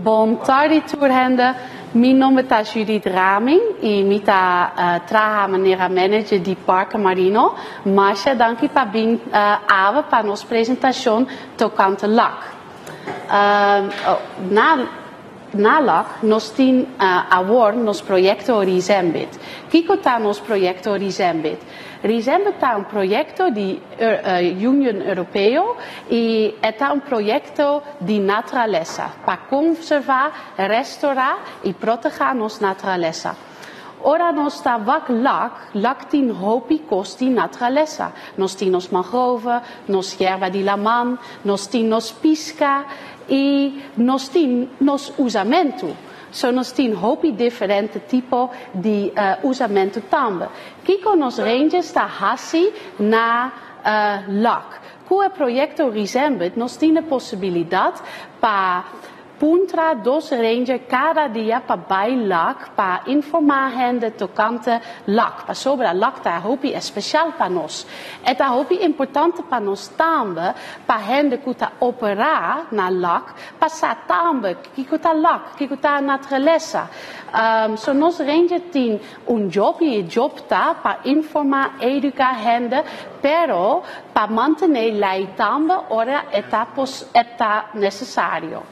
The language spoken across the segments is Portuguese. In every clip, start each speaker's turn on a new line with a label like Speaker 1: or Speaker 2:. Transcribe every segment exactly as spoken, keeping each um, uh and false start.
Speaker 1: Bon tardi tourhende. Mi nome è Judith Raming e mi ta uh, traha manera manager di Parque Marino. Masha, danke pa bin uh, ave pa nos presentação tocante lac. Uh, oh, na na lac nos tin uh, award nos proyecto Rizembit. Kiko ta nos proyecto Rizembit. Rizembit è un progetto di uh, Unione Europea e è un progetto di naturaleza per conservare, restaurare e proteggere nostra naturaleza. Ora nos sta vak lac, lac tin hopi costi naturaleza. Nos tin nos mangrove, nos hierba di la man, nos tin nos pisca e nos tin nos usamento. So nos tin hopi differente tipo di uh, usamento tambe. Kiko nos range sta hasi na uh, lac. Cue proyecto Rizembit nos tiene posibilidad pa puntra dos ranger cada dia pa bij lac pa informar hende tocante lac. Pa sobra lac ta hopi é special pa nos. E ta hopi importante pa nos tambe pa hende kuta opera na lac pa sa tambe kiko ta lac, kiko ta naturaleza. Um, so nos ranger tin un job e job ta pa informar educa hende pero pa mantener lei tambe ora eta pos eta necessario.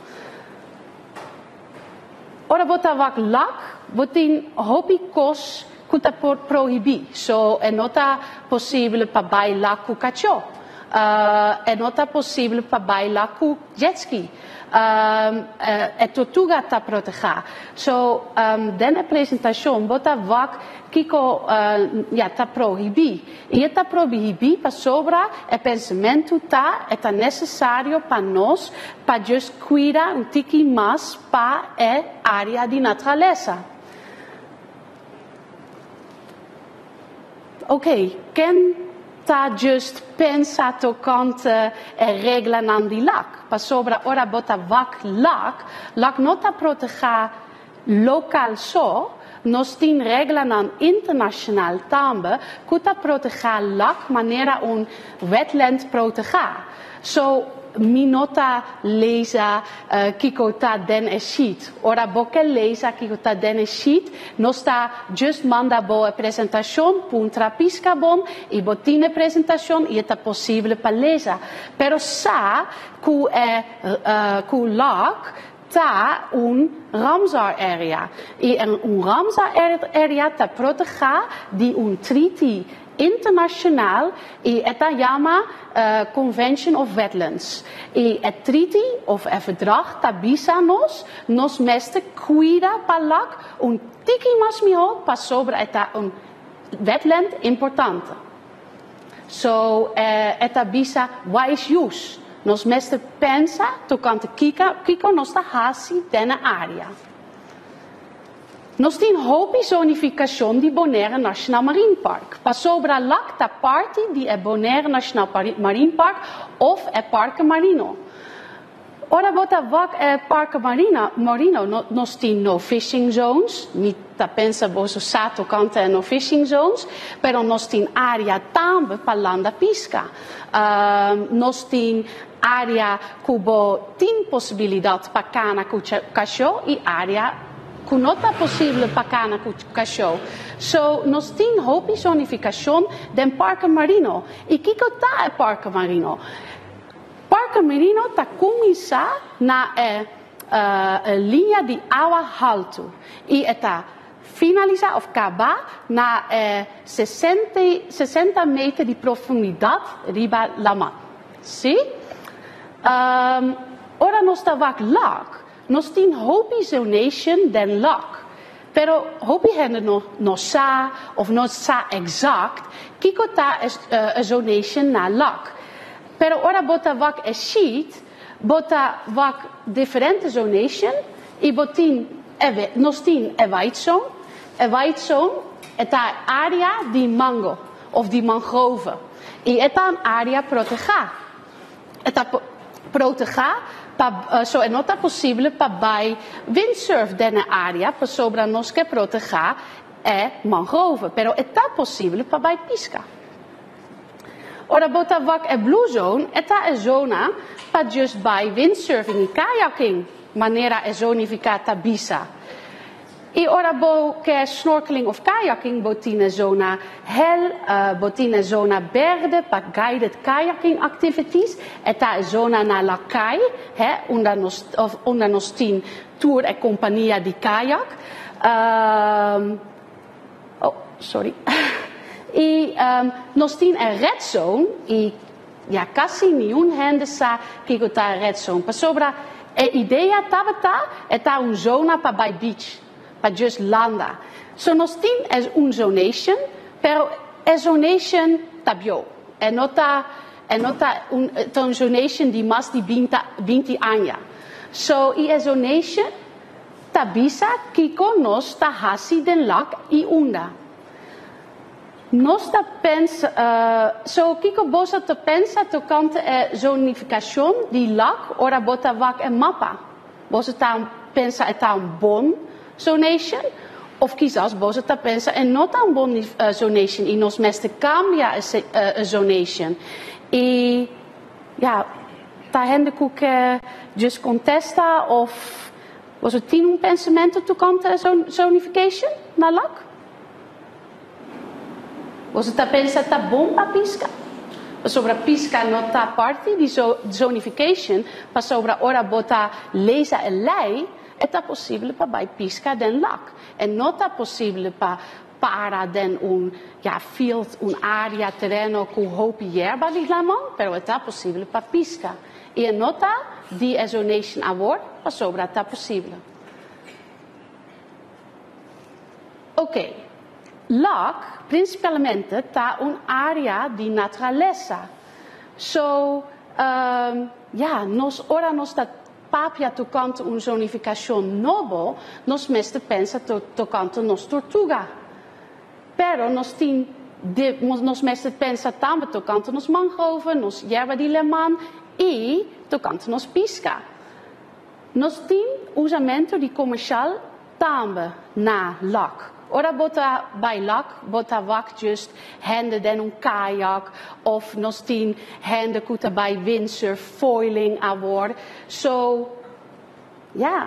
Speaker 1: Ora bota vak lac, botin hopi kos kuta prohibi. So è nota possibile pa bai lac cu caccio. Uh, è nota possibile pa bai lac cu jet ski. Um, uh, e tortuga ta proteger. So um, denne presentação bota vak kiko uh, ja ta prohibi. E ta prohibi pa sobra e pensamento ta é necessário pa nos pa just cuida un tiki mas pa e área di naturaleza. Ok, ken ta just pensa tocante e regla nan di lac. Pa sobra ora bota vak lac, lac nota proteger local so, nos tin regla nan international tambe, kuta proteger lac manera un wetland proteger. So minota lesa uh, kikota den e sheet. Ora boke lesa kikota den e sheet. Nosta just manda boa presentación puntra pisca bon e botine presentación e eta possibile pa lesa. Pero sa ku e uh, ku lac ta un Ramsar area. E un Ramsar area ta proteger di un treaty internationaal e eta jama uh, Convention of Wetlands. E et treaty of e verdrag tabisa nos, nos meste cuida pa lac un tiki mas miho pa sobre eta un wetland importante. So uh, eta bisa wise use. Nos meste pensa tocante kika, kiko nos ta hasi denne area. Nos tin hopi zonificación di Bonaire National Marine Park. Pa sobra lac ta parti di e Bonaire National Marine Park of e Parque Marino. Ora bota vak e Parque Marino, Marino no, nos tin no fishing zones. Niet ta pensa boso sato kante e no fishing zones. Pero nos tin area tambe pa landa pisca. Uh, nos tin area cubo tin possibilidad pa cana cachorro e area cu nota possibile pa cana cu cachorro. So nos tin hopi zonificación den Parque Marino. E kiko ta e Parque Marino? Parque Marino ta comincia na e uh, linha di agua alto. E eta finaliza of acaba na e sessanta metri di profundidad riba la mar. Sì? Um, ora nos ta vak lac. Nos tin hopi zonation den lac. Pero hopi hende no, no sa of no sa exact. Kiko ta is uh, a zonation na lac. Pero ora bota vak e sheet. Bota vak differente zonation. I botin e nos tin e white zone. E white zone eta area di mango of di mangrove. I eta een area proteger. Eta proteger. Pa, uh, so è nota possibile pa bai windsurf denne area pa sobra nos che proteger e mangrove. Pero è possibile pa bai pisca. Ora bota vak e blue zone, eta e zona pa just bai windsurfing e kayaking. maneira é zonificada bisa. E ora bo que snorkeling of kayaking botina zona hel, uh, botina zona verde para guided kayaking activities. Eta zona na lakai, hè, onda nos of onda nos tin tour e compagnia di kayak. Um, oh, sorry. E um, nos tin e red zone e ja quasi niun hende sa kiko ta red zone. Pa sobra e idea tabata eta un zona pa by beach. Pa just landa. So nos tin es un zonation, pero es zonation tabio. E nota e nota un, un zonation di mas di vinte anja. So i es zonation tabisa kiko nos ta hasi den lak i unda. Nos ta pensa, uh, so kiko bosa te pensa to kante e zonificación di lak ora bota vak e mappa. Bosa ta pensa e ta un bon zonation of kiesas bosa ta pensa en not un bon uh, zonation in nos meste cambia a uh, zonation. E ja, ta hende koek uh, just contesta of was het tien un pensamento to kante zon zonification na lak? Was het a pensa ta bom pa pisca? Pa sobra pisca nota party di zo zonification, pa sobra ora bota lesa e lei, eta possibile pa bij pisca den lak. En nota possibile pa para den un ja field, un area terreno cu hopi yerba di lamon, pero eta possibile pa pisca. E nota di e zonation award, pa sobra ta possibile. Oké. Okay. Lak, principalmente, ta un area di naturaleza. So, um, ja, nos ora nos dat papia tocante un zonificación nobo, nos meste pensa to, tocante nos tortuga. Pero nos tin, de, nos meste pensa tambe tocante nos mangrove, nos yerba di leman e tocante nos pisca. Nos tin usamento di comercial tambe na lak. Ora bota bij lak, bota wak just hende den un kajak of nos tien hende kuta bij windsurf, foiling award. So, ja.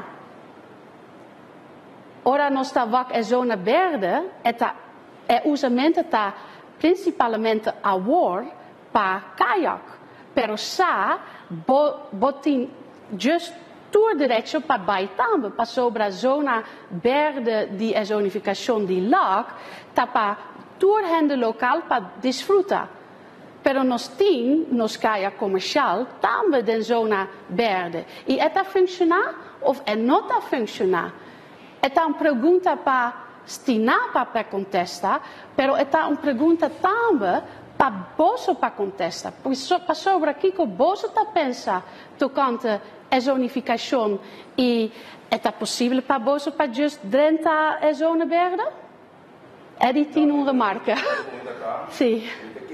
Speaker 1: Ora nos ta wak e zona verde, eta e usamento ta principalmente award pa kajak. Pero sa, bo, botin just tour derecho pa bij tambe, pa sobra zona verde di e zonificación di lak, ta pa tour hende local pa disfruta. Pero nos tin, nos kayak comercial, tambe den zona verde. E eta funciona of e nota funciona. Eta un pregunta pa stina pa per contesta, pero eta un pregunta tambe pa boso pa contesta. Pa sobra kiko boso ta pensa tocante e zonificación e è possibile pa boso pa just drenta e zona verde? È di tien un remarca. Sì.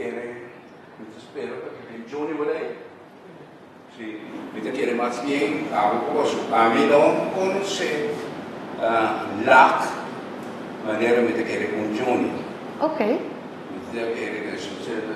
Speaker 2: Mi spero perché i giorni vorrei. Sì, mi chiede más bien algo a mí no conoce lac maniera mi chiede con giorni.
Speaker 1: Ok.
Speaker 2: Mi chiede che succede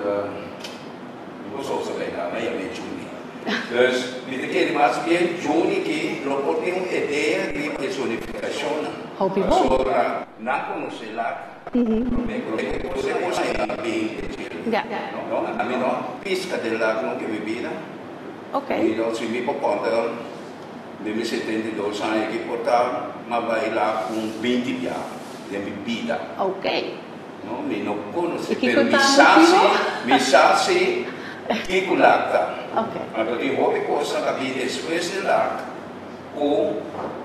Speaker 2: non so se lei ha mai mai giorni. Dus mi chiede más bien giorni che lo portano idea di personificazione.
Speaker 1: Hopi bom.
Speaker 2: Sopra non conosce lac. Mhm. Cose cose bene.
Speaker 1: Ja.
Speaker 2: No, a mí no pesca del lago non che bebida.
Speaker 1: Ok.
Speaker 2: E non si mi può portare nel settantadue anni che portava, ma vai là con venti piatti di bebida.
Speaker 1: Ok.
Speaker 2: No, mi non conosce,
Speaker 1: E
Speaker 2: per mi sa se, mi sa se che con l'acqua.
Speaker 1: Ok.
Speaker 2: Allora io ho cosa capire después del lago o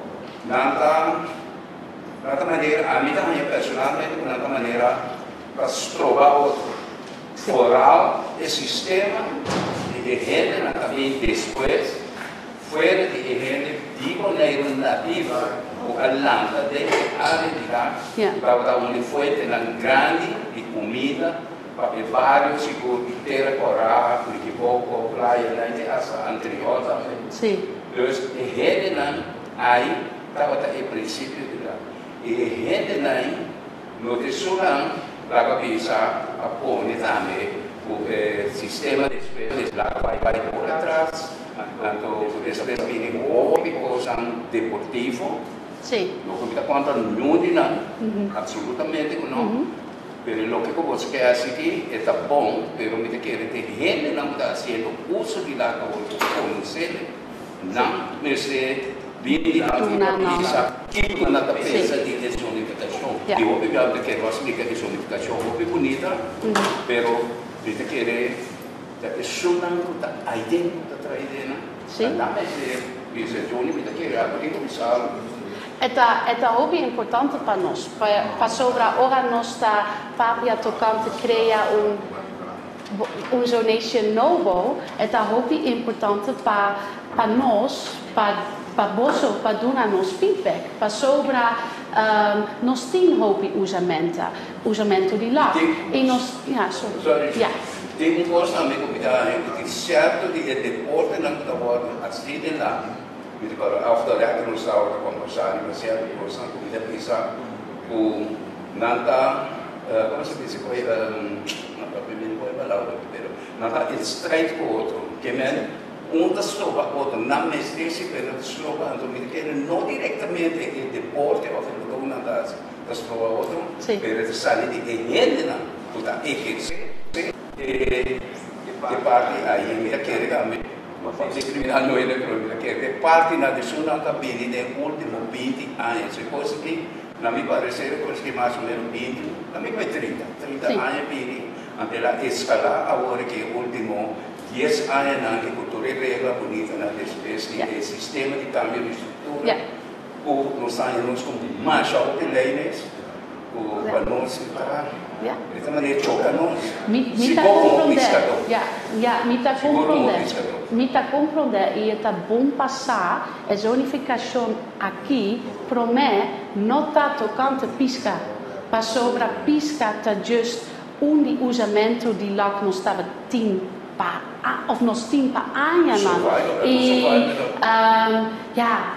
Speaker 2: nata nata maniera, a me también personalmente, un'altra maniera per trovare foral el sistema de gente también después fuera de gente digo nativa o alanta de área
Speaker 1: yeah.
Speaker 2: para dar una fuente grande de comida para varios y por terra coral porque poco playa la gente hasta anterior también
Speaker 1: sí.
Speaker 2: Entonces gente ahí estaba el principio de la y gente ahí no te suenan la cabeça apone também o eh, sistema de espelhos lá vai vai por atrás, tanto essa vez vini hobby cosa deportivo.
Speaker 1: Sim.
Speaker 2: Lo que me da conta não de nada, absolutamente não.
Speaker 1: Uhum.
Speaker 2: Pero lo que você quer aqui é tá bom, pero me quer ter gente não está fazendo uso de lá que eu conhecer, não me se vini na vida que uma nata pensa de desunificação. Eu obviamente quero explicar que desunificação é bonita, pero me quer da pessoa não está aí dentro da traidena. Sim. Não me se diz eu me quer abrir o salão.
Speaker 1: Eta, eta hobby importante para nós. Para, para sobre a hora nós está papia tocante criar um um donation novo. Eta hobby importante para para nós, para para bolso, para dar nos feedback. Para sobre um, nós tem hobby usamento, usamento de lá. E nós, ja, sorry. Ja.
Speaker 2: Tem um gosto amigo que é certo de deporte não está agora assim de lá. Quindi after that non stavo conversando, ma sia di cosa come pensa con nanta come si dice poi non proprio mi poi parlavo però nanta il straight contro che men un da slopa contro non mi stessi per la slopa anto mi che non direttamente il deporte o per lo una da da slopa contro per salire di niente no tutta e che e che parti ai mi chiede a me di criminal noi le criminal che è parte na nessuna cabine del ultimo venti anni se cose che non mi pare essere cose che ma sono venti non mi pare trenta trenta anni quindi anche la escala a ora che ultimo dieci anni anche cultura e regola bonita na specie yeah. Il sistema di cambio di struttura yeah. O non sta in uns con marcia o di leines o per non si parare
Speaker 1: Ja.
Speaker 2: Esta maneira choca nós.
Speaker 1: Mi mi ta comprender. Ja, ja, mi ta comprender. Mi ta comprender e tá bom passar a zonificação aqui para mim não tá tocante pisca. Para sobre a pisca tá just um de usamento de lá que nós estava tien pa of nós tien pa anos lang. E um, ja,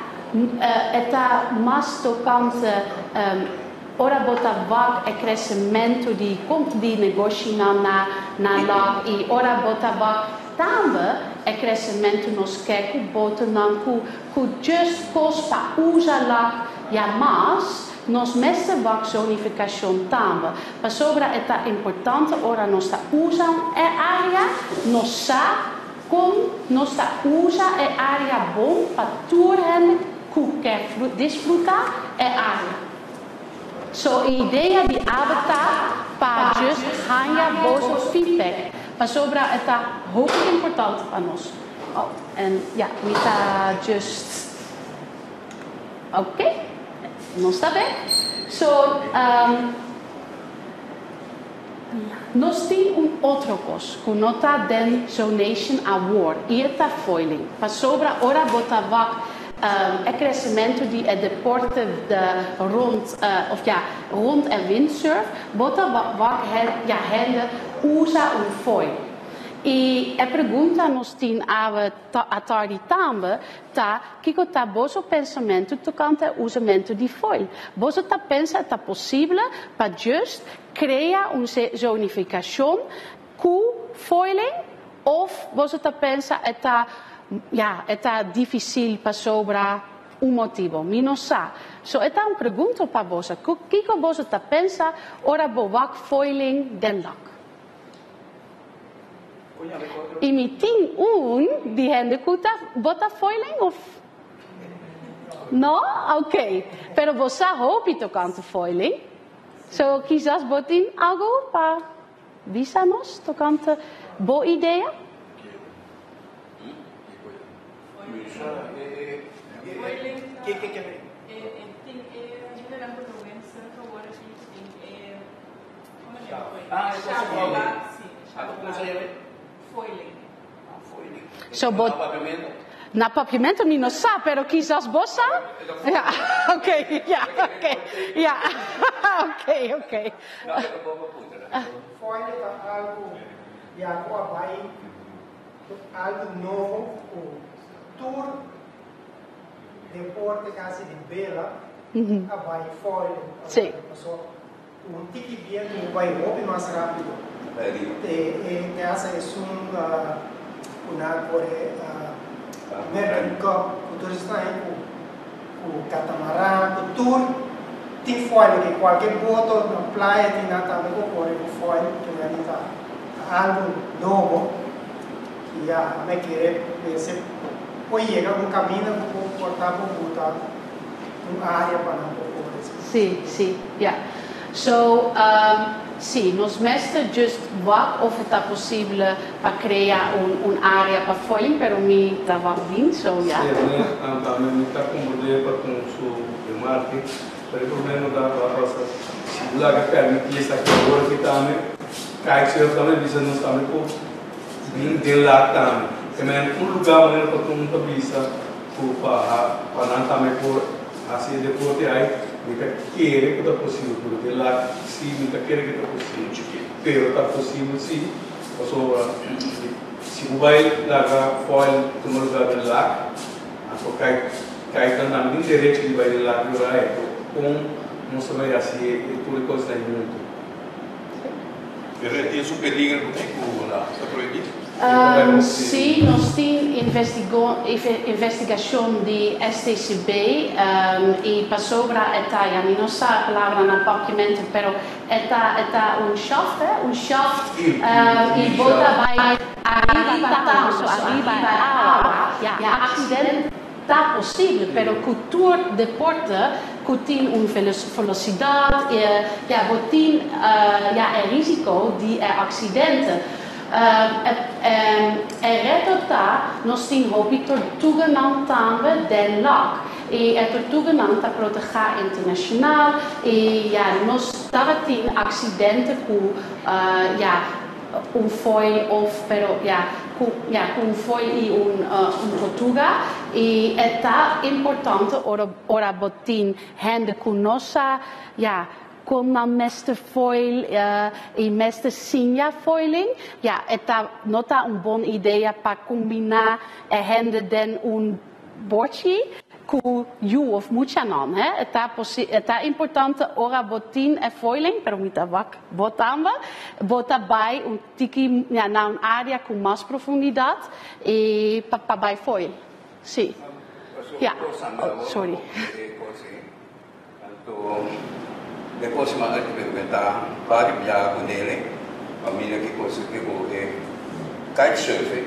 Speaker 1: uh, tá mais tocante um, ora bota vak e crescimento di komt di negoci na na na lá e ora bota vak também e crescimento nos que ku bota nan ku ku just kos pa usa lá ja mas nos meste vak zonificação também para sobra eta importante ora nos ta usa e área nos sa com nos ta usa e área bom para turhen ku quer desfrutar e área. So, a ideia de habitat para just ganhar bom feedback. Mas sobre het is heel importante para nós. Oh, en ja, we está just. Oké, não está bem? So, um, nós temos um outro coisa, que não está den Zonation Award. E está foiling. Mas sobre a hora botava Um, het crescimento de deporte de rond, uh, of ja, rond en windsurf, bota wat ja hende usa um foil. E a pergunta nos tem a a tarde também, tá, que que tá boso pensamento tocante ao usamento de foil. Boso tá pensa tá possível para just criar uma zonificação com foiling, ou boso tá pensa é tá ja, é difícil para sobre um motivo, mas não sabe. So, é uma pergunta para você. O que você está pensando ora bovak foiling den lak? E me tem um de gente que está bota foiling ou não? Ok. Pero você hope tocante foiling. So, quizás botin algo para avisar-nos tocante boa ideia?
Speaker 3: ¿Qué, qué, qué? Yo le llamo Rubén Centro Water Teaching. ¿Cómo se llama?
Speaker 2: Ah, es foiling.
Speaker 3: Sí.
Speaker 2: ¿Cómo se llama?
Speaker 3: Foiling.
Speaker 2: Ah, foiling.
Speaker 1: So, bot... Na papiamento mi non sa, pero quizás vos sa? Ja, ok, ja, ok. Ja, ok, ok.
Speaker 4: Foiling é algo, e agora vai algo novo, o tour deporte casi de vela, mm-hmm. Vai foiling.
Speaker 1: Sim.
Speaker 4: O tiki viento vai muito mais rápido. E essa é uma uma Merk que o turista aí com o catamarã, o tour tem foil que qualquer boto na praia tem nada também com o foil que é tá algo novo que a me querer esse poi chega um caminho com portar com botar uma área para não poder.
Speaker 1: Sim, sim, ja. So, um, sim, nós mestres just wat of het é possível para criar um, um área para foiling, pero me estava bem, so ja.
Speaker 5: Sim, né? Também me está com poder para com o marketing, pero pelo menos dá para passar. Se lá que permite essa coisa que também, cai se eu também bisa nós também por bem de lá também. Também um lugar onde para todo mundo bisa, para para não também por assim depois aí. Mica quiere que está possível, porque lá sim, mica quiere que está possível, pero está possível sim. Ou seja, se o vai largar foil no lugar de lá, então cai cai também nem direito de vai lá que lá é, com não se vai assim e tudo coisa aí muito.
Speaker 2: Pero isso peligro porque o lá está proibido.
Speaker 1: Um, sim, nós temos investigação de S T C B um, e passou para esta, já não sei a palavra no documento, mas esta é um shaft, um shaft um, e bota vai arriba tanto, arriba a água, e acidente está possível, mas cultura de porta que tem uma velocidade e já tem é risco de acidente. É resultado, nós temos a tortuga não também del lac e a tortuga não está protegida internacional e já nós estava tendo acidente com já um foil ou pero já com já com um foil e um um tortuga e é tá importante ora ora botin hande com nossa já com na mestre foil uh, e mestre sinha foiling, ja, esta não tá uma boa ideia para combinar a renda de um bordje com you of mucha não, né? Está está importante ora botin a foiling, pero muita vac botamba, bota by um tiki ja, na uma área com mais profundidade e para by foil, sim. Ja, oh, sorry.
Speaker 2: Depois se manda que perguntar para viajar com ele, a minha que coisa que o é kitesurfing,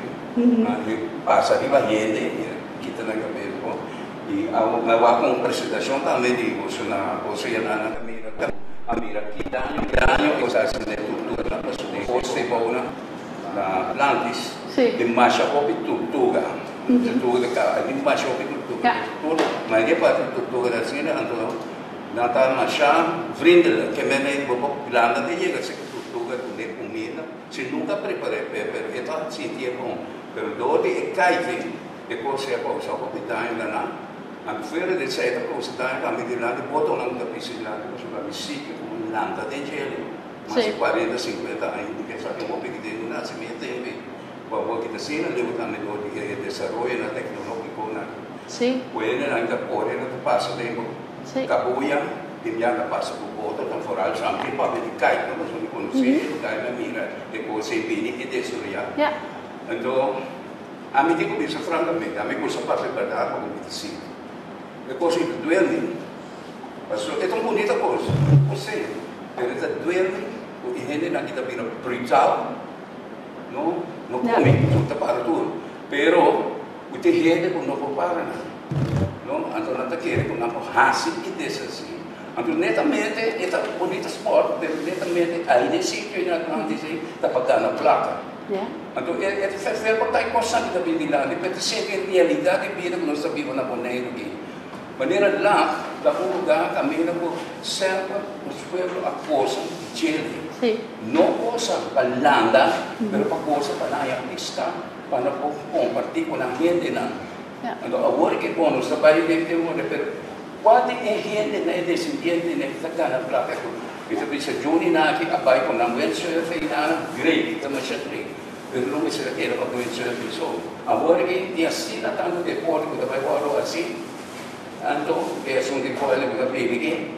Speaker 2: mas passa de barreira que está na cabeça e a uma com apresentação também de você na você na na caminho a mira que dano dano que você se tudo na pessoa você boa na Atlantis de marcha op tortuga tortuga cá de marcha op tortuga tudo mas depois tortuga da cena então Natal Macham, vriendelijk. Que men heeft bijvoorbeeld landen die je zegt, tortuga, tu de comida. Se nunca preparei, pero esto sentia bom. Pero do de caive, depois se apausa o capitão da na. A feira de saída para o cidade, a medida de botar lá no piscina, para o município, um landa de gelo. Mas quarenta, cinquenta anos, que só tem um pouco de nascimento também. Para o que está sendo, leva também do de desenvolvimento na tecnologia. Sim. Puede ainda pode não passa tempo. Kabuya, Indiana passa por volta, então foral sempre para ver cai, não nós não conhecemos, cai na mira, depois se vini que desuria. Então, a mim digo isso francamente, a mim gosta para preparar como me disse. Depois ele duele, mas é tão bonita coisa, você, ele está duele, o higiene na kita bina brutal, não, não come, não está para tudo, pero o higiene não prepara nada. Não, então não está querendo não hasil que desse assim. Então netamente é bonito esporte, netamente aí nesse sítio não dizer está pagando a placa. Então é é fazer para estar constante da vida, depois ser que realidade vida que nós sabemos na Bonaire aqui. Maneira lá, da um lugar caminho por sempre os pueblos a coisa Chile. Não coisa para landa, mas para coisa para na pista, para compartilhar com a gente na Então, agora que bom, nós trabalhamos de um modo, mas quando é gente na descendente na sacana placa, isso precisa Johnny na que abai com não é só feina great, também já great. Eu não me sei que era para doer só isso. Agora que dia assim na tanto de pode que vai agora assim, então é um de pode que vai pegar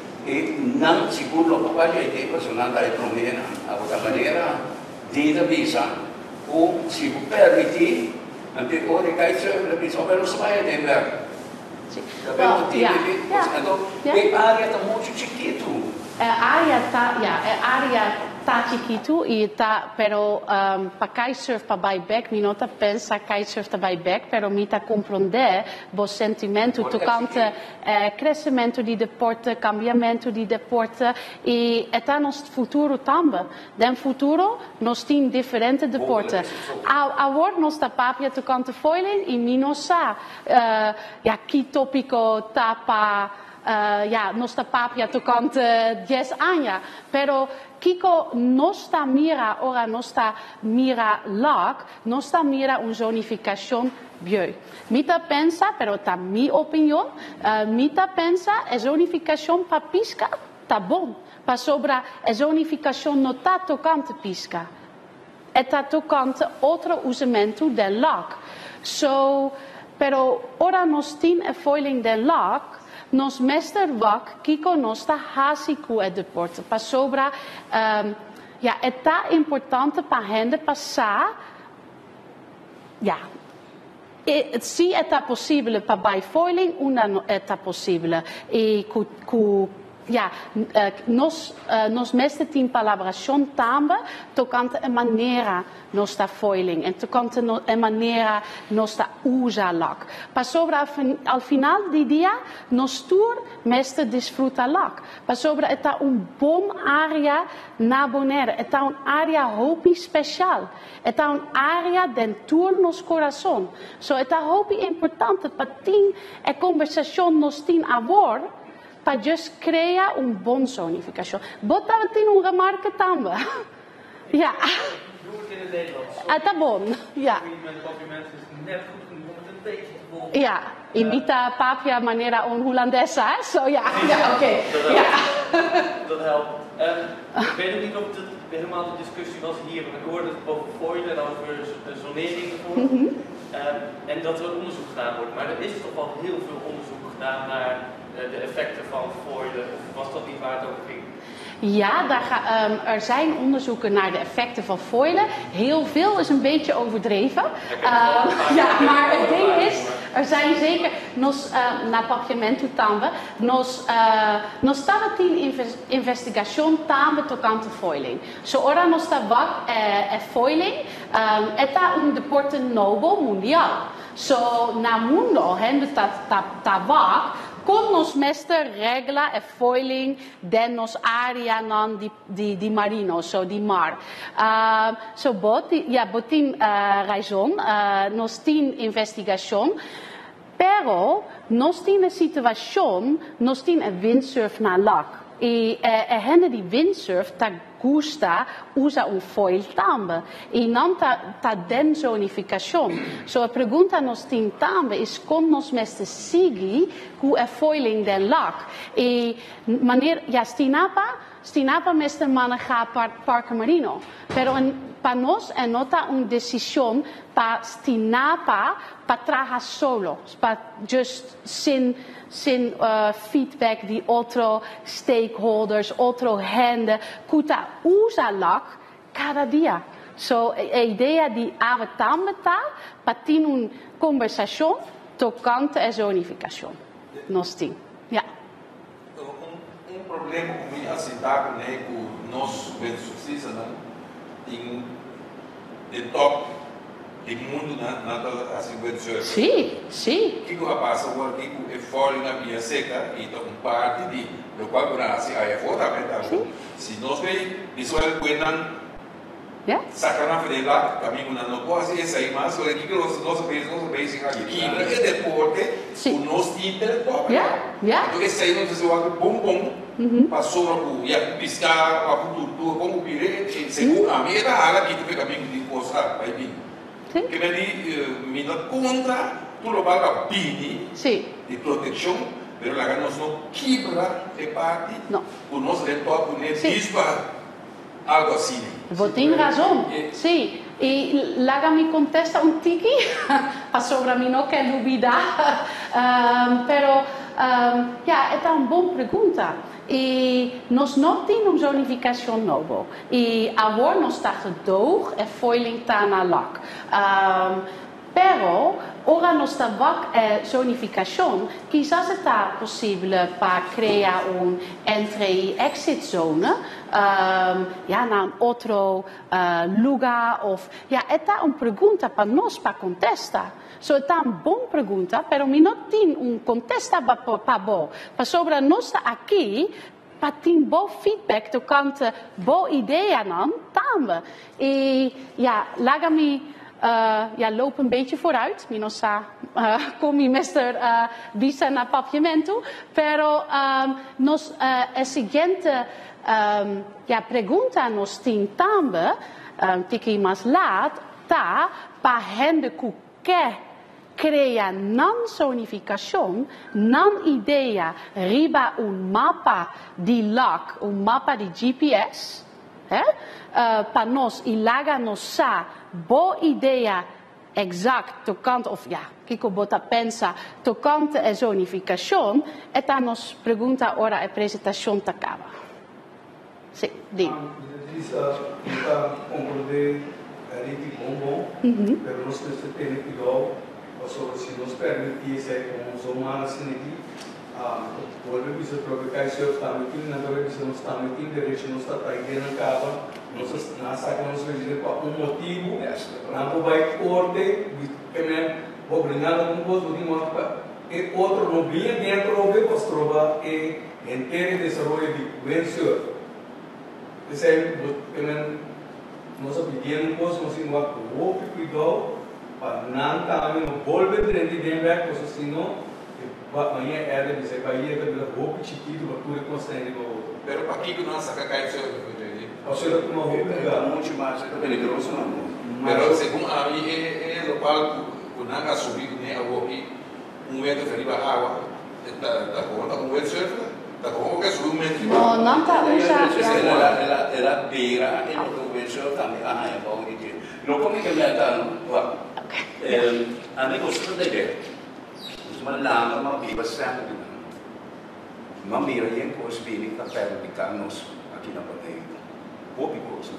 Speaker 2: e não seguro o que vai ter personal da economia, a outra maneira de da visa ou se permitir Nanti oh di kitesurf lebih sampai harus supaya dia werk.
Speaker 1: Well, ja, ja,
Speaker 2: Então,
Speaker 1: ja.
Speaker 2: a área está muito chiquito.
Speaker 1: A área tá, ja, a área tá chiquito e tá, pero um, para kitesurf para buyback, mi nota pensa kitesurf para buyback, pero mi tá compreender o sentimento tocante eh, crescimento di deporte, cambiamento di deporte e é tá nosso futuro também. Den futuro nós tem diferente deporte. Agora nós tá papia tocante foiling e mi não sa, uh, ja, que tópico tá para Uh, ja, nossa papia tocante dez anos, pero Kiko nossa mira ora nossa mira lag, nossa mira uma zonificação bio. Mita pensa, pero ta mi opinião, uh, mita pensa a zonificação para pisca tá bom, para sobra a zonificação não tá tocante pisca, é tá tocante outro usamento del lag. So, pero ora nós tem a foiling del lag. Nos meester wak, kiko nos ta hasiku e deporte. Pa sobra, um, ja, é tá importante para gente passar, ja, e, se é tá possível para baifoiling, una é tá possível. E cu, cu, ja, uh, nos, uh, nos meeste tien palabração também, tocante a maneira nos ta foiling, en tocante no, a maneira nos ta usa lak. Pa sobra al final di dia, nos tour meeste disfruta lak. Pa sobra eta un bom area na Bonaire, eta un area hopi special, eta un area den tour nos corazon. So eta hopi importante pa tien e conversação nos tien avor, para just crear een bon zonificatie. Bota we in een remarque tambe. Ja.
Speaker 6: Doe het in het Nederlands.
Speaker 1: Ah, tá bom. Ja.
Speaker 6: Mijn complimenten is net goed genoeg om het een beetje te volgen.
Speaker 1: Ja. Imita papia manera un Hollandesa, hè? Zo ja. Ja, oké. Okay. Ja.
Speaker 6: Dat helpt. Um, ik weet ook niet of het helemaal de discussie was hier. We hoorden het over foilen en over zonering bijvoorbeeld. Mm-hmm. um, en dat er onderzoek gedaan wordt. Maar er is toch al heel veel onderzoek gedaan naar de effecten van foilen, of was dat niet waar het over ging?
Speaker 1: Ja, daar ga, um, er zijn onderzoeken naar de effecten van foilen. Heel veel is een beetje overdreven. Uh, ja, maar het ding is, er zijn zeker, nos, uh, na papiamento tambe, nos, uh, nos stava tin investigação tambe tocante foiling. So ora nos stava uh, e foiling, um, eta un deporte novo mundial. So na mundo, hende ta ta ta vak, con nos meester regla e foiling den nos area non di, di, di marino, so di mar. Uh, so bot, ja, botin uh, raison, uh, nos tin investigación, pero nos tin a situación, nos tin a windsurf na lak. E a gente die windsurf ta gusta usa un foil tambe e non ta, ta den zonificación. So a pergunta nos tin tambe is con nos meste sigi cu a foiling den lak. E manier ja stinapa stinapa meste maneja par parque marino. Pero en, pa nos è nota un decisión pa stinapa pa traja solo, pa just sin sin uh, feedback di otro stakeholders, otro hende, kuta usa lak cada dia. So a idea di ave tambeta, patin un conversación tocante a zonificación. Nos tin. Ja.
Speaker 7: Um, um problema com a cidade, né, com nós bem sucedidos, né, em de top do mundo na na assim bem sucedido.
Speaker 1: Sim, sim.
Speaker 7: Que o passa agora que é fora na minha seca e então parte de do qual por assim aí é fora também. Se nós bem visual cuidam
Speaker 1: Ja?
Speaker 7: Sacana Fedela, caminho na não pode essa aí mas olha que nós nós bem nós bem se aqui. E é deporte, o nosso time é top.
Speaker 1: Ja, ja.
Speaker 7: Então esse aí nós fazemos algo bom bom. Passou no ia piscar a futuro como pire, seguro a minha área que tu caminho de costa vai vir. Que vem me dá contra tudo para pini de proteção, mas lá nós não quebra de parte.
Speaker 1: Não.
Speaker 7: O nosso retorno não dispara algo assim.
Speaker 1: Vos tem razão, sim. E lá me contesta um tiki, para sobre mim não quero duvidar, um, pero um, ja, é uma boa pergunta. E nós não temos uma zonificação nova. E agora nós estamos doog e foiling está na lak. Um, Pero, ora nostra vak eh, zonificación, quizás está posible para crear un entry y exit zone, um, ja, naar een otro uh, lugar, of, ja, esta una pregunta para nos para contestar. So, esta una buena pregunta, pero mi no tiene un contesta para pa bo. Pa sobre nostra aqui, pa tin bo feedback tocante bo idea nan, tambe. E, ja, lagami Uh, ja, loop een beetje vooruit. Minosa, uh, kom je mister uh, visa na papiamento. Pero um, nos uh, el siguiente um, ja, pregunta nos tin tambe, um, tiki mas laat, ta pa hende kuke crea nan zonificación, nan idea riba un mapa di lock, un mapa di G P S. Eh? Uh, pa nos ilaga nos sa bo idea exact tocante, of ja, kiko bota pensa, tocante e zonificación, et a nos pregunta ora e presentación tacaba. Sì, di.
Speaker 5: Kita conclude riti bom bom, pero nos temos que cuidado, sobre se nos permitisse como zona assim aqui, volve bisa provocar isso também, na volve bisa nos também tem direito nos está aí na cava. Nós nasa que nós vemos para um motivo, não vai corte, que vou brincar com coisa de uma e outro não vinha dentro do que mostrava e inteiro desenvolvimento de vencer. Isso é que nós pedimos coisa nós não vamos pouco cuidado para não também não volver dentro de dentro coisa assim não amanhã era de ser vai ir pelo pouco chiquito para tudo constante do
Speaker 7: Pero para aqui que nós saca cai seu
Speaker 5: ou seja, como
Speaker 2: É muito mais peligroso, não.
Speaker 7: Pero segundo a mim é é local o nanga subir né a aqui um metro feriba água tá tá com tá com o surf tá com o que subir um metro
Speaker 1: No, não tá usa.
Speaker 2: Ela ela ela beira e no vejo também ah é bom que não como que me tá no eh amigos tudo de ver os malandros uma viva sempre uma mira em com os filhos que perto de canos aqui na Bahia pouco coisa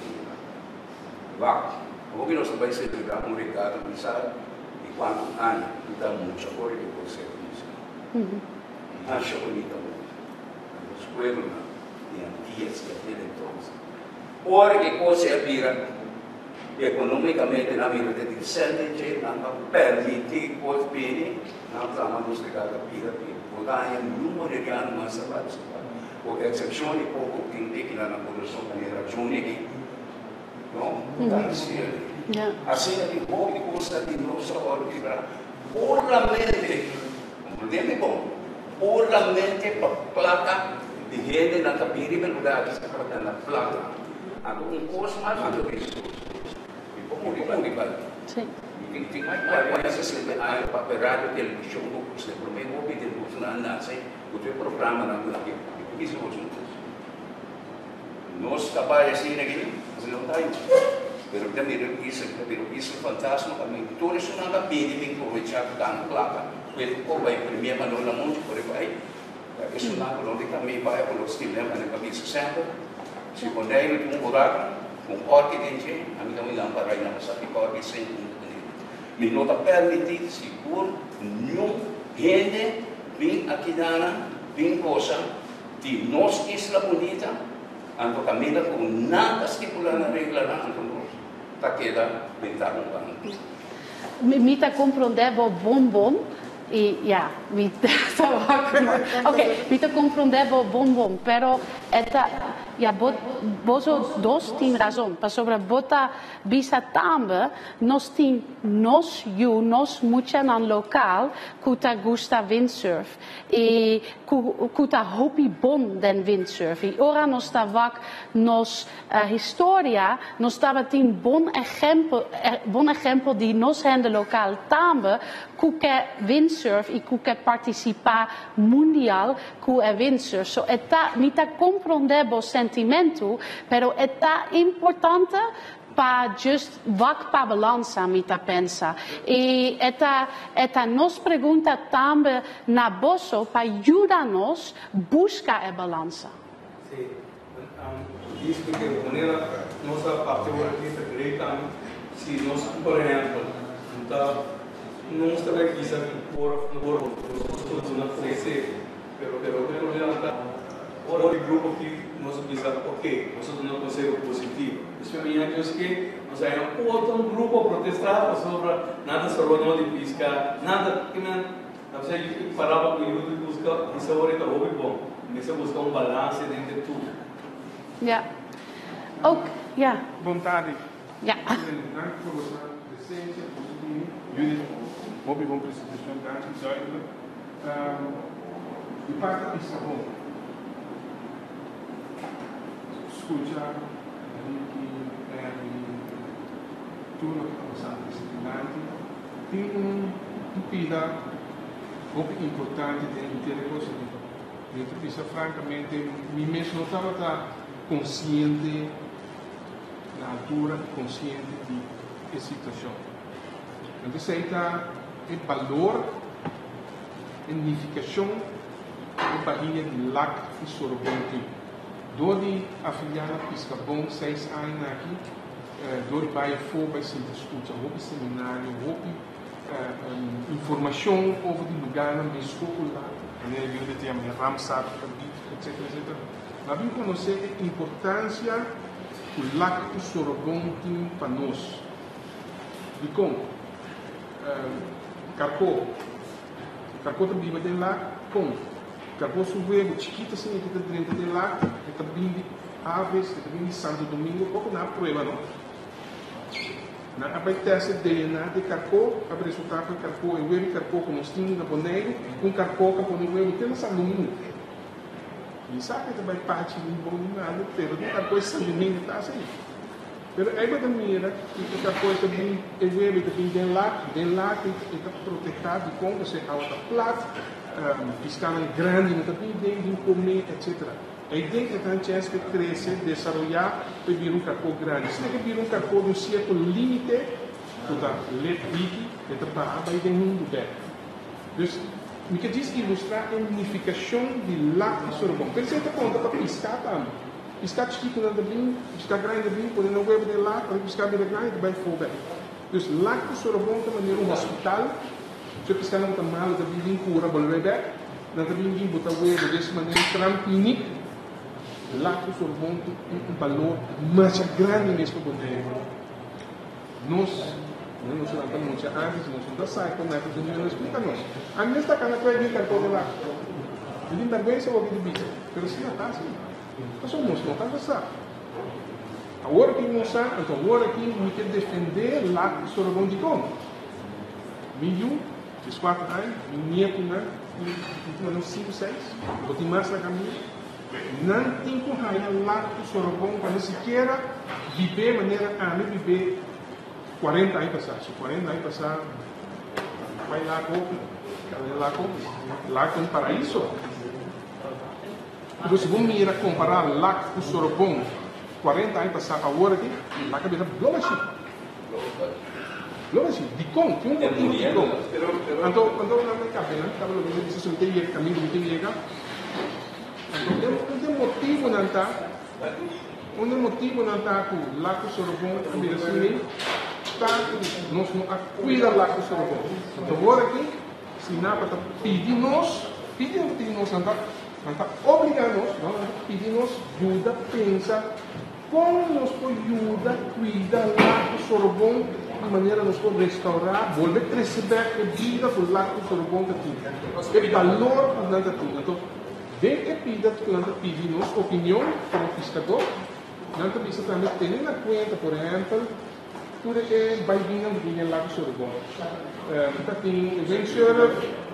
Speaker 2: vá o que nós vai ser pegar um recado pensar e quanto ano dá muito agora que você diz acho bonito os pueblos e dias que tem todos ora que coisa vira economicamente na vida de descendente não permite os bens não estamos ligados a vida o ganho número de anos mais salários por exceção de pouco que tem na população maneira júnior não assim é que pouco custa de nossa ordem oramente não bom oramente placa de gente na tabiri no lugar que está na placa agora um curso mais do que isso e como que vai vai sim e tem mais mais esse papelado televisão do curso de primeiro o vídeo do curso na nasa o teu programa na aqui isso juntos nós trabalhamos assim aqui não está aí pero também isso pero isso fantástico também todo isso não dá bem de aproveitar dan placa ele ko vai primeiro manual na monte por aí isso não não tem também vai para os que lembram na cabeça sempre se quando ele um buraco um corte dentro a mim também não para aí não sabe corte sem me não está permitido seguro nenhum gente vem aqui dana vem coisa de nossa isla bonita anto camina com nada estipulado na regra lá anto tá queda mentar um banco
Speaker 1: me tá compreendendo bom bom e ja me tá ok me tá compreendendo bom bom pero eta ja bozo dos tem razão para sobre bota visa tambe nós tem nós you nós mucha nan local kuta gusta windsurf e kuta hopi bom den windsurf e ora nós tavak nós uh, historia nós tava tem bom exemplo bom exemplo de nós hende local tambe kuke windsurf e kuke participar mundial ku e windsurf so eta me tá compreendendo sentimento, pero é importante para just vak pa balança mita pensa. E esta esta nos pergunta também na bosso para ajudar-nos buscar a balança.
Speaker 5: Sim. Isso que de maneira nossa parte agora aqui está direita se nós por exemplo então protestava sobre nada sorronho de pisca, nada que man, não sei que parava com o de buscar, isso agora é hobby bom, mas buscar um balanço entre tudo.
Speaker 1: Ja. Ook, ja.
Speaker 8: Vontade.
Speaker 1: Ja.
Speaker 8: Dank voor de presentie, jullie hobby van presentatie, dank u duidelijk. De parte is gewoon. Escuchar, tudo que está passando nesse estudante tem um pida muito importante de entender coisas. Dentro disso, francamente, me mesmo não estava consciente na altura, consciente de situação. Então, isso está o valor, a unificação, a barriga de lacto e sorobonte. Dori afiliada pisca bom seis anos aqui, dori vai fora se discute, houve seminário, houve uh, um, informação over die lugar na escola, né, viu de ter a Ramsar, etc, etc. Mas vim conhecer a importância do lacto sorobonte para nós. De como? Carcó, carcó também vai ter lá com Carcó subiu chiquita assim, que está dentro de lá, que está vindo aves, que está vindo Santo Domingo, pouco na prova, não? Na abaitece de na de carcó, a resultado de carcó, e o de carcó com os tinhos na boneiro, um carcó com o nuevo tem Santo Domingo. E sabe que vai parte de um bom nada, pero o carcó é Santo Domingo está assim. Pero aí vai mira que o carcó está vindo, o nuevo está vindo de lá, de lá que está protegido com você a outra plata. Um, piscina grande, não tem ideia de comer, etcétera. A ideia é que a chance de crescer, desenvolver, para vir um carcó grande. Se não vir um carcó de um certo limite, toda leite, então vai vir um lugar. Então, me quer dizer ilustrar a unificação de lacto sorobom. Por exemplo, conta para piscar também. Piscar chiquito não também, piscar grande também, quando não vai de lá, para piscar bem grande, vai fora. Então, lacto sorobom também é um hospital. Se eu piscar não está mal, está bem cura, volver bem, não está bem botar o erro dessa maneira trampini, lá que o sorvão tem um valor mais grande mesmo do que nós, não nos levantamos muitos anos, nós não saímos com nada do mundo, explica nós. A minha está cá na tua vida, cartão de lá. Ele ainda ganha esse ouvido bicho, mas se não está assim, nós somos não está assim. Agora que nós sabemos, então agora que me quer defender lá que o sorvão de como? Milho. Fiz quatro anos, minha cunha, tinha cinco, seis, botei mais na caminho. Não tem como raia lá do sorobom, para sequer viver de maneira a me viver quarenta anos passados. quarenta anos passados, vai lá com, lá com, lá com paraíso. Então, se vamos ir a comparar lá com o sorobom, quarenta anos passados, agora aqui, lá cabeça bloga assim. Lo ves, dicón, que un poquito dicón. Cuando cuando una me cabe, ¿no? Estaba lo que dice, se llega camino, me llega. Entonces, un motivo não tá, um motivo não tá com lá com o sorobom, também assim, tá com nós não cuida lá com o sorobom. Então agora aqui, se não para pedir nós, pedir pedir nós não tá, não tá obrigar nós, não, pedir nós ajuda, pensa, como nós pode ajuda, cuida lá com o sorobom. De maneira nós podemos restaurar, volver a receber a vida por lá que o sorobom tem. O valor que nós temos. Então, vem a vida que nós pedimos, opinião como pescador, nós também temos na conta, por exemplo, tudo que vai vir de lá do sorobom. Então, tem vencedores,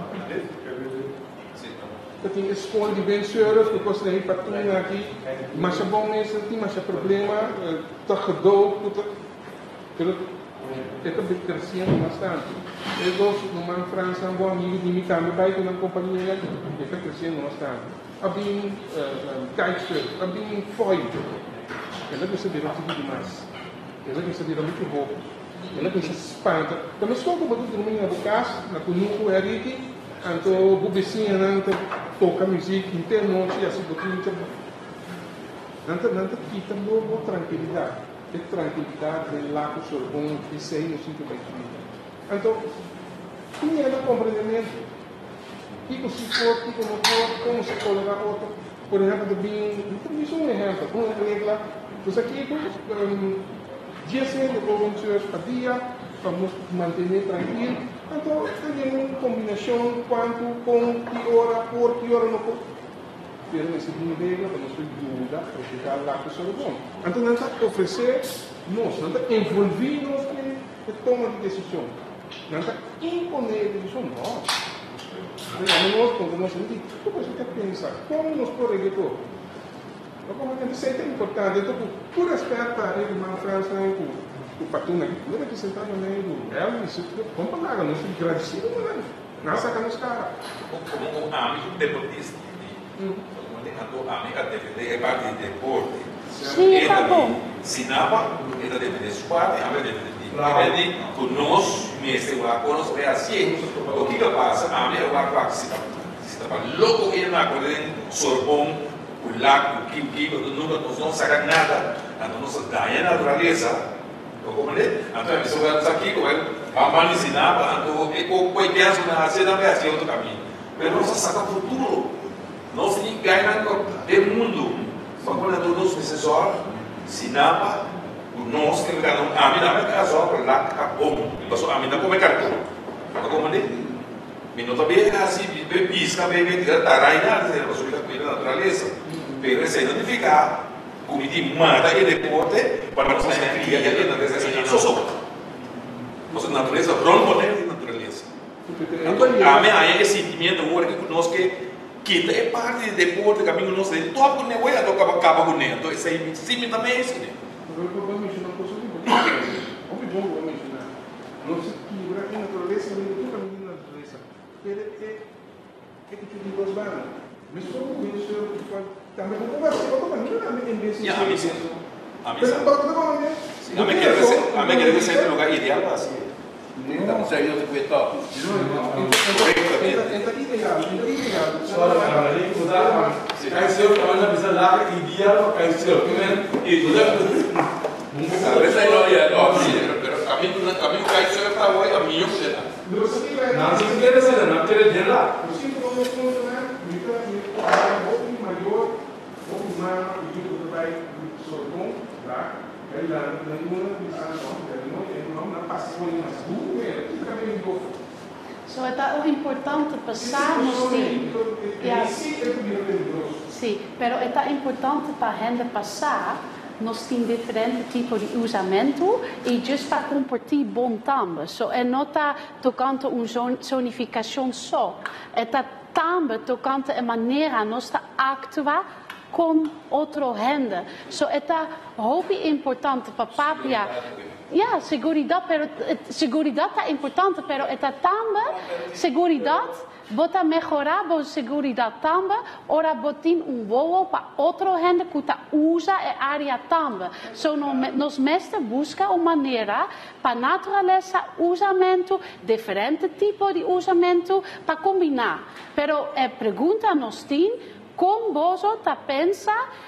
Speaker 8: tem escola de vencedores, que posso ir para tudo aqui, mas é bom mesmo, tem mais problema, está redou, tudo. Eu estou crescendo bastante. Eu gosto de uma França, um bom amigo de mim, que vai com uma companhia, eu estou crescendo bastante. Havia kitesurf, havia foil. Ela gosta de tudo demais. Ela gosta de muito roupa. Ela gosta de espanta. Então, eu estou com o dormir na boca, na conuco, é aqui, então, o vizinho, toca música, internoite, e assim, botinho, não está quita boa tranquilidade. De tranquilidade, de lá com o sorobom, de sair no sítio bem frio. Então, quem é o compreendimento? O que se for, o que não for, como se tolerar outro. Por exemplo, também, isso é um exemplo, uma regra. Pois aqui, um, dia cedo, vamos a dia, vamos manter tranquilo. Então, tem uma combinação quanto, com, que hora, por que hora, não por. Pero nesse nível, vamos ter dúvida para chegar lá que isso é bom. Então, nós temos que oferecer, nós temos que envolver-nos na toma de decisão. Nós temos que imponer a decisão, não. Nós, quando nós sentimos, tu pode pensar, como nós podemos fazer? Como a gente sente é importante, então, por respeito a irmã França, o patuna, não é que sentado no meio do Elvis, vamos pagar, nós somos agradecidos, nós sacamos cara.
Speaker 7: Como um amigo deportista, quando a amiga defende é parte de deporte,
Speaker 1: sim, tá bom.
Speaker 7: Sinapa, ela defende esporte, a amiga defende. Depende que nós, mestre, o acordo é assim. O que que passa? A amiga vai participar. Se está louco, ele não acorda em Sorbonne, o lago, o que que nunca nós não saca nada, a nossa daia natureza. Então, a pessoa vai aqui, a mãe ensinava, então, e com o penso na cena vai assim outro caminho. Mas nós saca futuro. Nós temos que ganhar o mundo. Só quando todos os professores ensinava, nós temos que ganhar. A minha mãe casou para lá, acabou. Passou a minha como é cartão. Como é? Minha também é assim, pisca, bebe, taraina, passou a natureza. Pero esse identificar. Comiti mata e deporte para nós criar a natureza. Só só. Nossa natureza rompe a natureza. A minha é esse sentimento agora que nós que que é parte do deporte, caminho nós de top com nevoeiro, então acaba acaba com nevoeiro. Então esse é sim também é isso, né?
Speaker 8: Eu vou mencionar uma coisa importante. O que bom vou mencionar. Nós que a natureza, não é caminho na natureza. Ele é é que tudo gosta bem. Mas só o isso também não conversa, eu estou falando em vez de
Speaker 7: a mim sim. A mim sim.
Speaker 8: A
Speaker 7: mim quer ser, a mim quer ser o lugar ideal assim.
Speaker 2: Estamos saindo do cuetop.
Speaker 8: Entra ideal, entra ideal.
Speaker 5: Só a câmera ali, mudar. Se cai seu, também não precisa lá ideal, cai seu, que e tudo.
Speaker 2: A veces no había, no, sí, pero a mí, a mí cai seu está hoy, a mí yo sé.
Speaker 5: Não, se quer ser, não quer ir lá.
Speaker 8: Eu sinto como funcionar, me dá um maior, um maior, e eu vai Sorbonne, tá? Ele lá, na língua, não, não passou em umas duas, ele também mudou.
Speaker 1: So, é importante passarmos sim. Sim, pero é importante para a gente passar. Nós temos diferentes tipos de usamento e just para compartilhar bom também. So, é não está tocando uma zonificação só. É também tocando a maneira nós atuar com outra gente. So, é muito importante para papia. Ja, seguridade, pero seguridade é importante, pero é também seguridade, bota melhorar a seguridade também, ora botin um voo para outra gente que usa a área também. So, nós mestre busca uma maneira para a natureza usamento, diferente tipo de usamento para combinar. Pero a pergunta nós tem, como você pensa,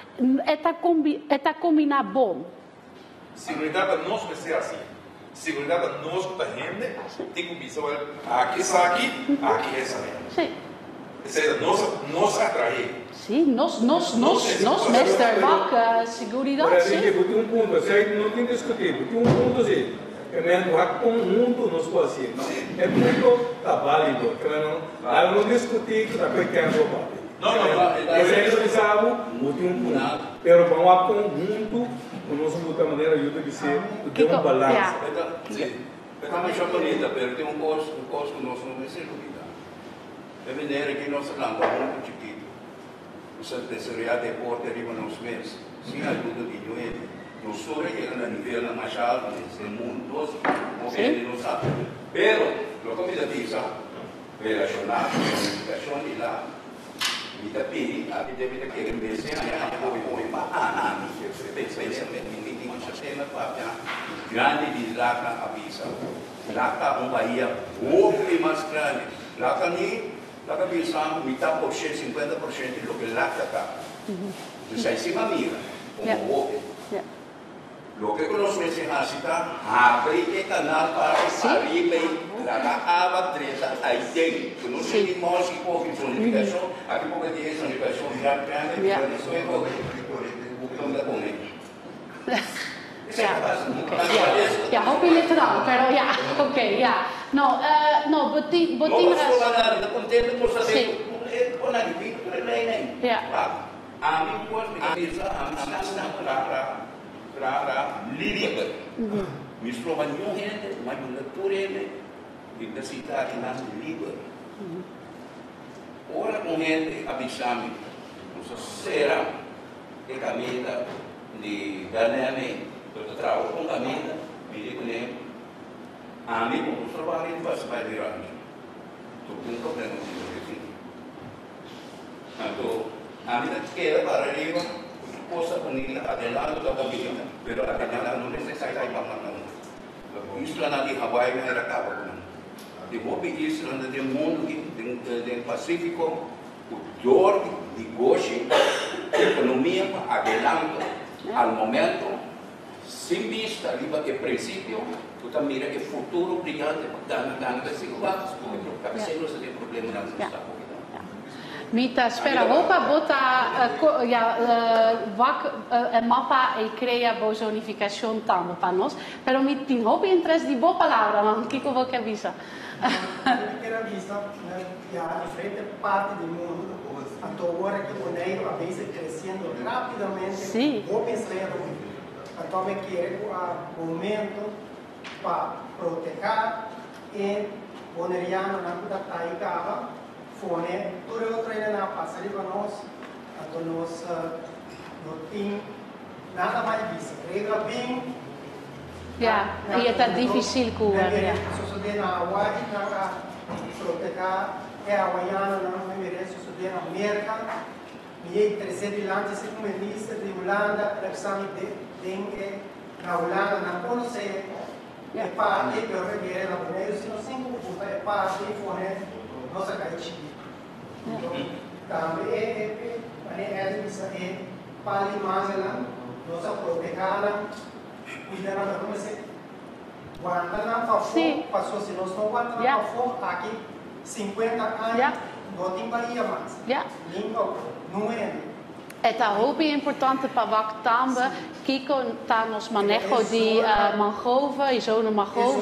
Speaker 1: é combinar bom?
Speaker 7: Seguridade nós vai ser assim. Seguridade nós com a gente tem que pensar, aqui está aqui, aqui é essa mesmo.
Speaker 1: Sim.
Speaker 7: Ou seja, nós, nós atrair.
Speaker 1: Sim, nós, nós, nós, nós, mestre, vaca, seguridade, sim.
Speaker 5: Porque um ponto, sei não tem que discutir, porque um ponto sim, que mesmo com um mundo nós podemos é muito tá válido, que não, ah não discutir que está pequeno roupa.
Speaker 7: Não, não, não.
Speaker 5: Eu sei que sabe, muito um ponto, pero vamos com um mundo conosco de outra maneira ajuda que se tem um balanço.
Speaker 2: Sim, é uma coisa bonita, mas tem um curso, um curso que nós não precisamos cuidar. É maneira que nós falamos muito chiquito. Os empresariados de porte arriba nos meses, sem a ajuda de dinheiro. Nós só chegamos a nível mais alto nesse mundo, nós morremos não sabemos. Pero, a comida diz, relacionada com a comunicação de lá, e também, a gente deve ter que investir em apoio para a análise. Pensamento em um sistema para grande de Laca avisa. Laca um Bahia muito mais grande. Laca nem, Laca pensamos metade por cento, cinquenta por cento do que Laca está. Isso é cima minha, como o Lo que nós precisamos está abrir o canal para arriba e Laca aba treta aí tem. Nós temos que pôr zonificação, aqui porque tem zonificação já grande, isso é o que eu vou com ele.
Speaker 1: Yeah, okay, yeah, yeah, hobby literal, pero yeah, okay, yeah. No, uh, no, botín, botín
Speaker 2: ras. No, mas no contento por saber o na divino por nem nem.
Speaker 1: Yeah.
Speaker 2: A mim pode me avisar, a mim está para para para líder. Me explora nenhum gente, mas não por ele, e da cidade não líder. Ora com gente avisame, não será que caminha de ganhame, do trabalho com caminha, me digo nem a mim como trabalho em faz mais grande. Tu tem problema com isso. Então, a mim queda para arriba, cosa unida adelante da caminha, pero adelante não necessita ir para lá. Isso lá na Hawaii não era acaba. De hobby isso lá no mundo do Pacífico, o dor de gosto, economia adelante, ao momento, sem vista, liba que princípio, tu também mira que futuro brilhante, dando dando esse lugar, porque cabeceiro você tem problema na nossa.
Speaker 1: Mita, spera, hopa bota uh, ja, uh, vak uh, mapa e crea bo zonificación tambo para nós, pero mi tin hopi interesse di bo palavra, não Kiko vou que avisa.
Speaker 4: Eu quero avisar, já diferente parte do mundo, agora que o negro a vezes crescendo rapidamente,
Speaker 1: sim.
Speaker 4: Vou pensar então eu quero um momento para proteger e o neriano não pode estar fone, tudo o treino na passagem para nós, então nós não tem nada mais disso. Regra bem.
Speaker 1: Ja, e é difícil com
Speaker 4: a. Se você na Hawaii, na proteger é hawaiana, não merece se você na América, e é interessante lá se como ministro de Holanda, representante de dengue na Holanda, não conhece é parte, eu reguei na primeira, se não cinco é parte, fone. Nossa caixa. Também é é isso é pali mangalan, nossa protegada, cuidando da como se guarda na favor, passou se nós não guarda na favor aqui cinquenta anos, não tem Bahia mais. Limpa, não é.
Speaker 1: É hobby importante para vak tambe, Kiko tá nos manejo de uh, mangrove e zone mangrove.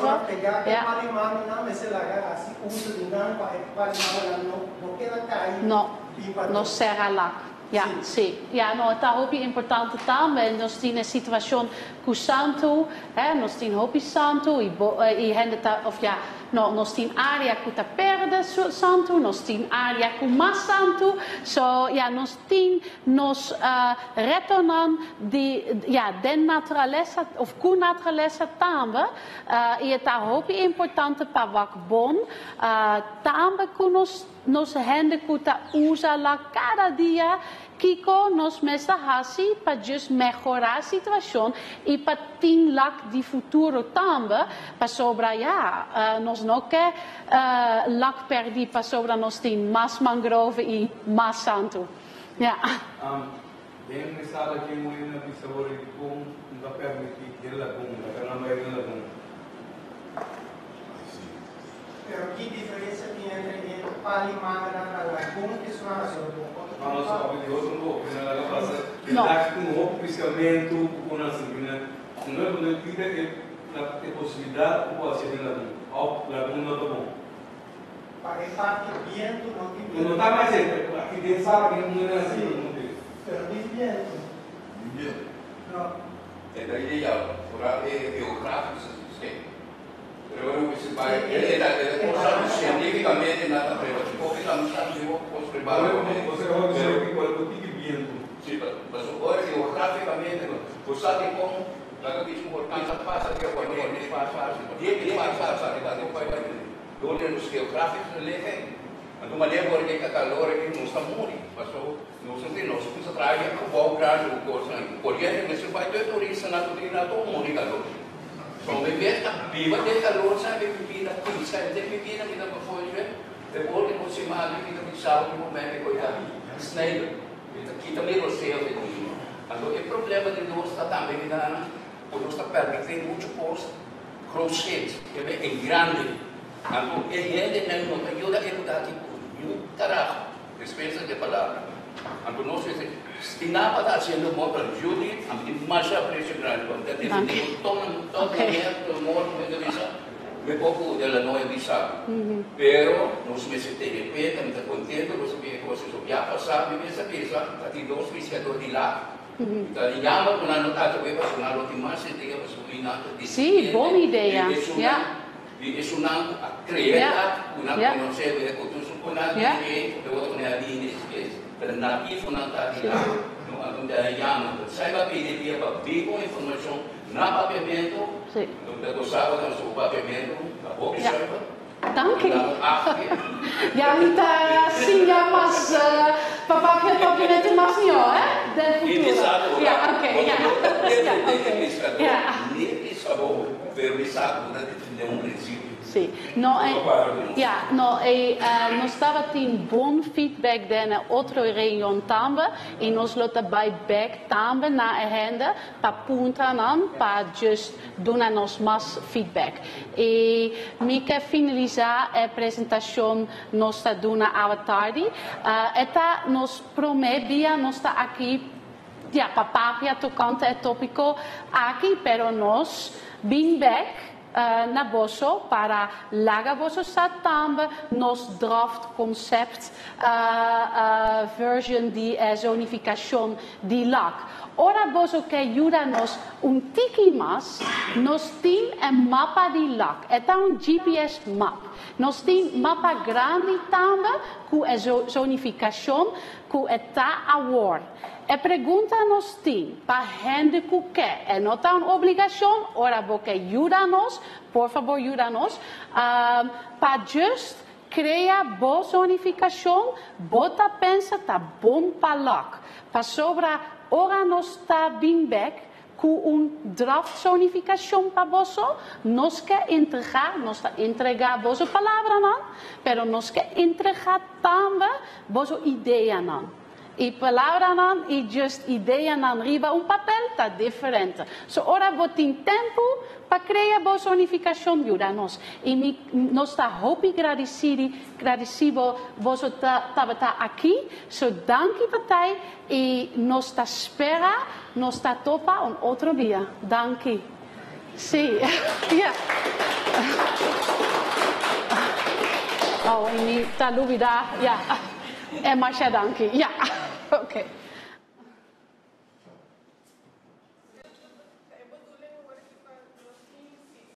Speaker 1: No, no serra lac. Ja, sim. Ja, no, tá hobby importante também. Nós temos a situação com o santo, é, nós temos hobby santo e e hende tá, of ja, no, nós temos área que tá perde santo, nós temos área com mais santo, so ja, nós temos nós uh, retornam de ja, den natureza of com natureza também, uh, e tá hobby importante para vak bom, uh, também com nós nós hende que tá usa lá cada dia. Kiko nos mesta hasi para just melhorar a situação e para ter lac de futuro também para sobra já uh, nós não quer uh, lac perdi para sobra nós tem mais mangrove e mais santo. Ja.
Speaker 5: Um, bem pensado aqui muito na pista de como não permitir que ela bunga, ela não é ela bunga.
Speaker 4: Pero que diferença tem entre pali mangra e laguna que são as
Speaker 5: a nossa opinião não vou opinar ela passa ele dá com um outro pensamento com a seguinte não é quando que tem a possibilidade de pode ser na ao laguna não tá bom
Speaker 4: para parte viento não tem
Speaker 5: não tá mais sempre aqui dentro sabe que não é assim não tem
Speaker 4: pero tem viento
Speaker 2: viento
Speaker 4: não
Speaker 2: é daí já por aí geográfico sim. Pero que se vai, ele é usado cientificamente nada para ele. Porque não sabe se eu posso preparar.
Speaker 5: Você acabou de dizer que qual é o tipo de viento?
Speaker 2: Sim, mas agora geograficamente, você sabe como cada vez que passa que o país faz faz, ele faz faz, sabe, o país vai. Onde nos geográficos ele é uma maneira que a calor que não está muito, passou, não sei nós que se traz o bom grande o coisa. Porque ele se vai ter turista na turina todo mundo calor. Então, viver viva de calor, sabe, vivida, sabe, de vivida que dá para fora, depois que você mal, que dá para sair no momento que está Snyder, que também você é o então, o problema de nós está também na, por nós está permitindo muito coisa, crochê, que é grande, então, ele não ajuda a ajudar tipo, um carajo, dispensa de palavra, Antonoso dice, tinapa está haciendo motor Judith, a mí más aprecio grande, porque te digo, todo todo el mundo me avisa, me poco de la nueva visa, pero no se me se te repente, me está contento, pues que cosas ya pasado, me esa visa, aquí dos visitas de lá. Então, llama con una nota que va a sonar lo que más se diga, pues una
Speaker 1: Sí, buena idea.
Speaker 2: Es una creada, una conocer, de cultura supona, de luego con la línea que es nativo na tadila, no onde llama, saiba pedir via vivo informação na papiamento, onde gostava do seu papiamento, a boca saiba.
Speaker 1: Dank je. Ja, niet sim, ja, mas papa heeft papiamento mas niet, hè? De futuro. Ja, oké, ja. Ja, oké. Ja.
Speaker 2: Niet is gewoon verwisado, dat is een princípio.
Speaker 1: Sì, no, eh, yeah, no, eh, uh, nós estava tendo bom feedback na outra reunião também e nós lotamos back também na agenda para punta não, para just dar nos mais feedback. E me quer finalizar a apresentação nós está dando à tarde. Uh, eta nos prometia nós está aqui, yeah, para papia tocante é tópico aqui, pero nós bem back. Uh, na bosso para laga bosso também nos draft concept uh, uh, version de uh, zonificação de lag. Ora bosso que ajuda nos um tiki mais, nós temos um mapa de lag, é um G P S map. Nós temos mapa grande também com a zonificação que está a war. A pergunta nos tem para gente que quer, é não tá uma obrigação, ora porque ajuda-nos, por favor ajuda-nos, um, para just criar boa zonificação, bota pensa tá bom para lá, para sobra, ora nós tá bem back com um draft zonificação para você, nós quer entregar, nós tá entregar vossa palavra não, pero nós quer entregar também vossa ideia não. E palavra não, e just ideia não, riba um papel, está diferente. So, ora, vou ter tempo para criar boa zonificação de nós. E me, nós está muito agradecido, agradecido, você estava aqui. So, danke para e nós está espera, nós está topa um outro dia. Danke. Sim. Yeah. Oh, e me está dúvida, yeah. É mais danke, yeah.